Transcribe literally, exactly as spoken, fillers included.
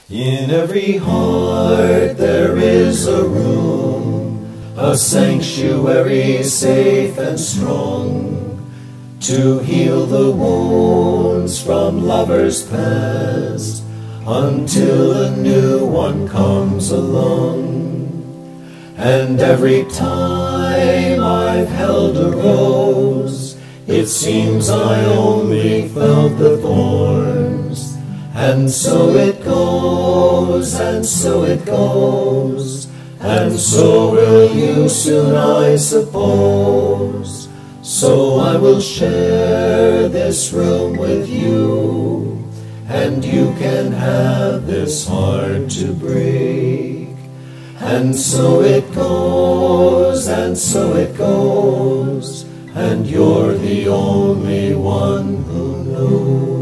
In every heart there is a room, a sanctuary safe and strong, to heal the wounds from lovers past, until a new one comes along. And every time I've held a rose, it seems I only felt the thorns. And so it goes, and so it goes, and so will you soon, I suppose. So I will share this room with you, and you can have this heart to break. And so it goes, and so it goes, and you're the only one who knows.